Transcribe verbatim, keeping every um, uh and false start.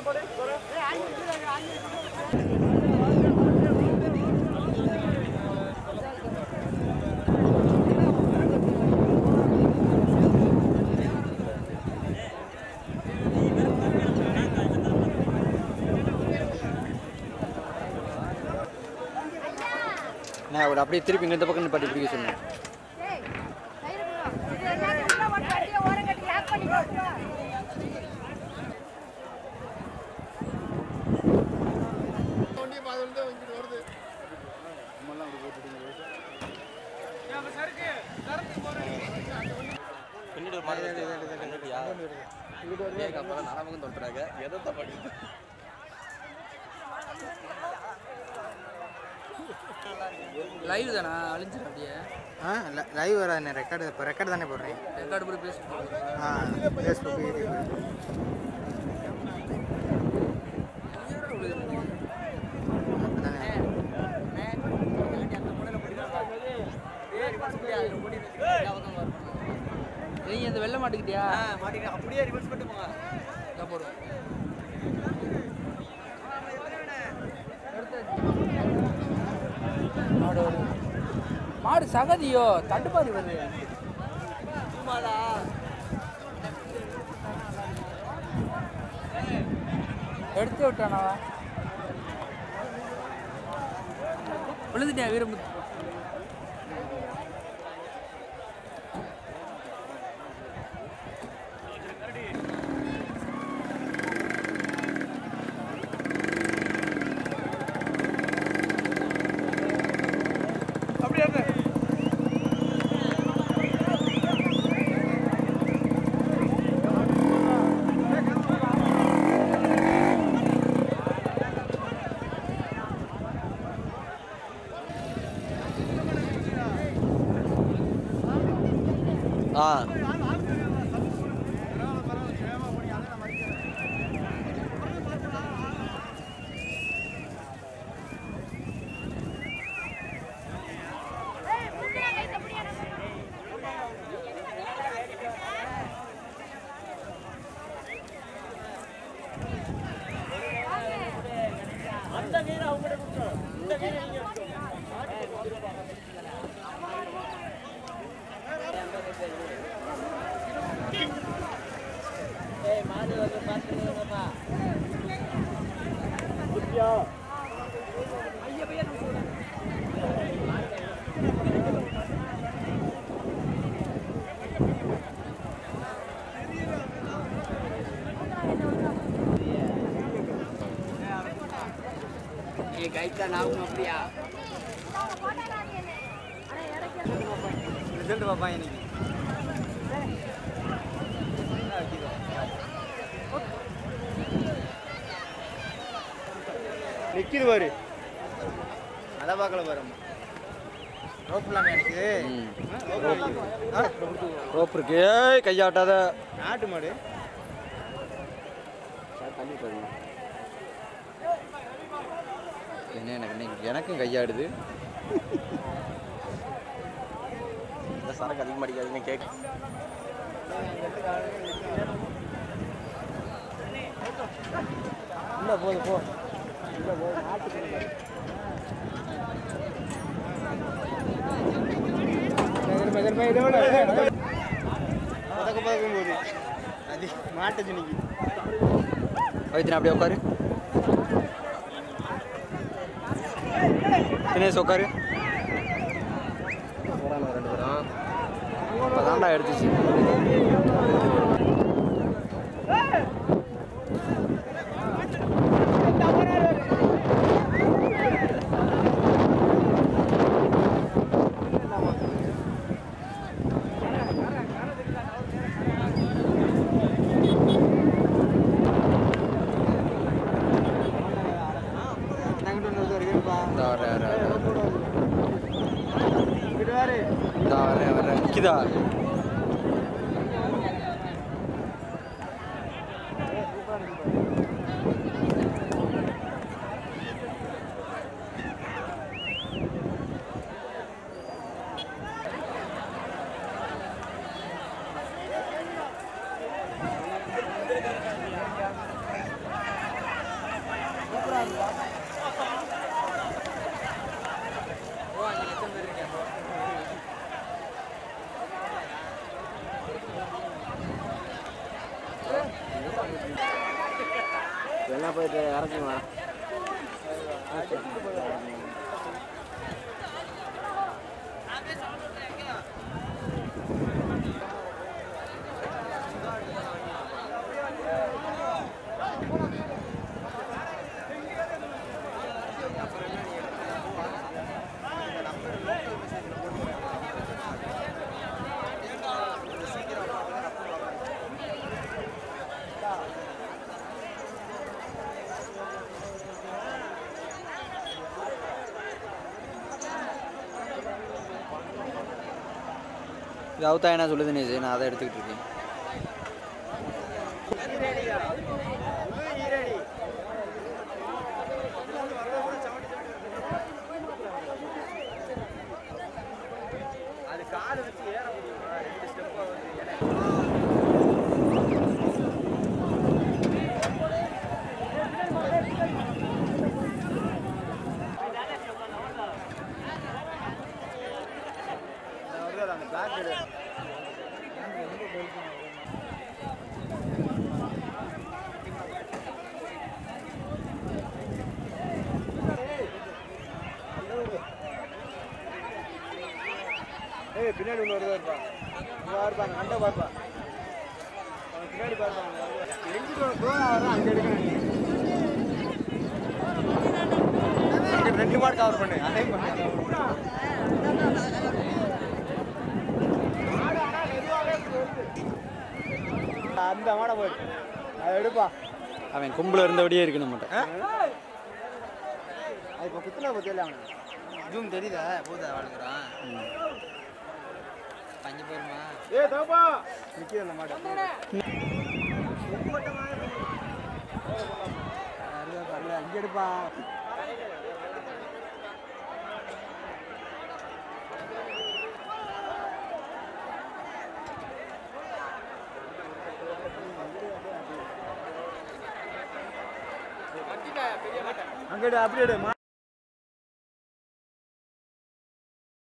நான் ஒரு அப்படியே திருப்பி இந்த பக்கம் பாட்டி பிடிக்க சொன்னேன். நாலாமுகம் தொட்டுறாங்க எதை படிக்க லைவ் தானா அழிஞ்சிடும் அப்படியே. ஆ லைவ் வராது, ரெக்கார்டு இப்போ ரெக்கார்டு தானே போடுறேன். ரெக்கார்டு போய் ஃபேஸ்புக் ஆ ஃபேஸ்புக் யூடியூப் நீங்க இந்த வெள்ள மாட்டுக்கிட்டியா? மாட்டிக்கிட்டேன். அப்படியே ரிவர்ஸ் பண்ணிட்டு போங்க. போடுவோம். மாடு மாடு சகதியோ தட்டுப்பாடு வருது. எடுத்து விட்டானவா விழுந்துட்டியா வீரமுத்து? ஆ அந்த வீர அவங்க இந்த வீர நீங்க ஏய் மாடு வந்து பாத்துறீங்கப்பா குட்டியா ஐயா பையா ये गाइड का नाम அப்படியா ரிசல்ட் பாப்பா இன்னைக்கு நிக்கிது பாரு அத பார்க்கல பாரு ரோப்லாம் எனக்கு ரோப் இருக்கு ஏய் கையாட்டாத நாட்டு மாடு தண்ணி பாரு என்ன எனக்கு எனக்கும் கையாடுது இந்த சரக்கு அதிகமாக அடிக்காதுங்க கேக் இல்லை போது போ இல்லை போ நாட்டு பதக்க பதக்கும் போது அது மாட்டு துணிக்கு வைத்தினா அப்படியே உட்காரு தினேஷ் உட்காரு போகிறாங்க ரெண்டு பேரும் இப்போ தாண்டா எடுத்துச்சு किदा எல்லாம் போயிட்டு இறக்குமா இது அவுத்தா என்ன சொல்லுது நேஜ் நான் அதை எடுத்துக்கிட்டு இருக்கேன் ஏய் பின்னாடி ஒன்று வருதா இருப்பா இங்கே இருப்பாங்க அண்டை பார்ப்பா அவன் பின்னாடி பார்ப்பாங்க எங்கிட்ட ஒரு தூரம் வரும் அங்கே எடுக்கணும் அங்கே ரெண்டு மாடு கவர் பண்ணு அதே பண்ணு அந்த மாடை போயிடு அதை எடுப்பா அவன் கும்பல இருந்தபடியே இருக்கணும் மாட்டேன் அது இப்போ குத்துனா பற்றியில்ல அவனை ஜூம் தெரியுதா போதா வாழ்க்கிறான் பஞ்சு போயிருமா ஏ தோப்பா நிற்கிது அந்த மாடு பரல அங்கே எடுப்பா அங்கே அப்படியே